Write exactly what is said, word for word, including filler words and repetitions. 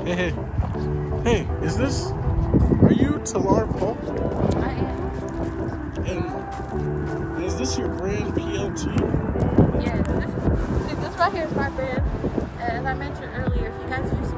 Hey, hey. Hey, is this... Are you Talar Polk? I am. And is this your brand P L T? Yes, this, see, this right here is my brand. As I mentioned earlier, if you guys use